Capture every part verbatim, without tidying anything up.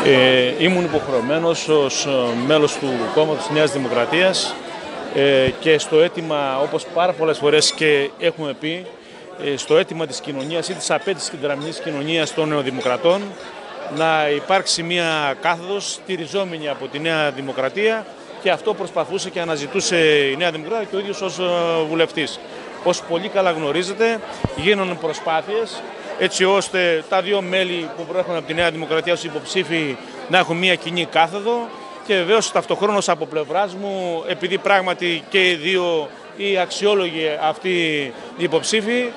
Ε, ήμουν υποχρεωμένος ως μέλος του κόμματος Νέας Δημοκρατίας ε, και στο αίτημα, όπως πάρα πολλές φορές και έχουμε πει, ε, στο αίτημα της κοινωνίας ή της απέτησης της δραμηνής κοινωνίας των νεοδημοκρατών να υπάρξει μια κάθοδος στηριζόμενη από τη Νέα Δημοκρατία, και αυτό προσπαθούσε και αναζητούσε η Νέα Δημοκρατία και ο ίδιος ως βουλευτής. Ως πολύ καλά γνωρίζετε, γίνονται προσπάθειες έτσι ώστε τα δύο μέλη που προέρχονται από τη Νέα Δημοκρατία ως υποψήφοι να έχουν μια κοινή κάθοδο, και βεβαίως ταυτοχρόνως από πλευράς μου, επειδή πράγματι και οι δύο οι αξιόλογοι αυτοί οι υποψήφοι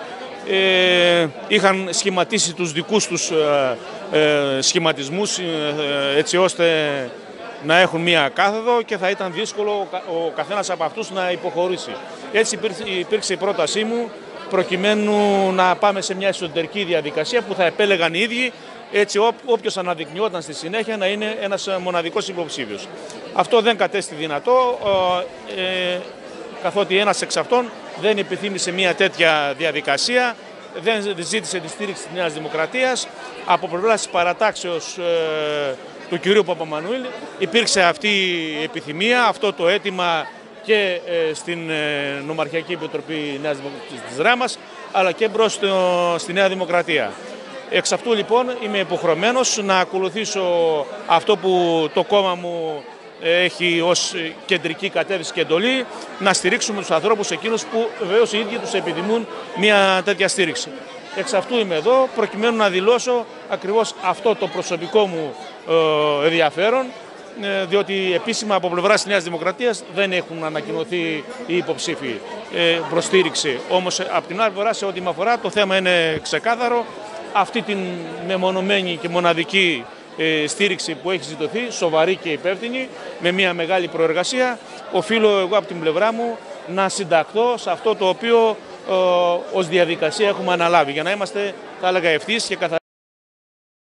ε, είχαν σχηματίσει τους δικούς τους ε, ε, σχηματισμούς ε, έτσι ώστε να έχουν μία κάθοδο και θα ήταν δύσκολο ο καθένας από αυτούς να υποχωρήσει. Έτσι υπήρξε η πρότασή μου προκειμένου να πάμε σε μια εσωτερική διαδικασία που θα επέλεγαν οι ίδιοι, έτσι όποιος αναδεικνυόταν στη συνέχεια να είναι ένας μοναδικός υποψήφιος. Αυτό δεν κατέστη δυνατό, ε, καθότι ένας εξ αυτών δεν επιθύμησε μια τέτοια διαδικασία, δεν ζήτησε τη στήριξη της Νέας Δημοκρατίας. Από πλευράς της παρατάξεως ε, του κυρίου Παπαμανουήλ υπήρξε αυτή η επιθυμία, αυτό το αίτημα και ε, στην ε, Νομαρχιακή Επιτροπή Νέας Δημοκρατίας της Ράμας, αλλά και μπρος στο, στη Νέα Δημοκρατία. Εξ αυτού λοιπόν είμαι υποχρεωμένος να ακολουθήσω αυτό που το κόμμα μου έχει ως κεντρική κατεύθυνση και εντολή, να στηρίξουμε τους ανθρώπους εκείνους που βεβαίως οι ίδιοι τους επιθυμούν μια τέτοια στήριξη. Εξ αυτού είμαι εδώ προκειμένου να δηλώσω ακριβώς αυτό το προσωπικό μου ε, ενδιαφέρον, ε, διότι επίσημα από πλευράς της Νέας Δημοκρατίας δεν έχουν ανακοινωθεί οι υποψήφοι ε, προς στήριξη. Όμως από την άλλη φορά, σε ό,τι με αφορά, το θέμα είναι ξεκάθαρο. Αυτή την μεμονωμένη και μοναδική ε, στήριξη που έχει ζητωθεί, σοβαρή και υπεύθυνη, με μια μεγάλη προεργασία, οφείλω εγώ από την πλευρά μου να συνταχθώ σε αυτό το οποίο ε, ως διαδικασία έχουμε αναλάβει, για να είμαστε, θα έλεγα, ευθύς και καθαροί.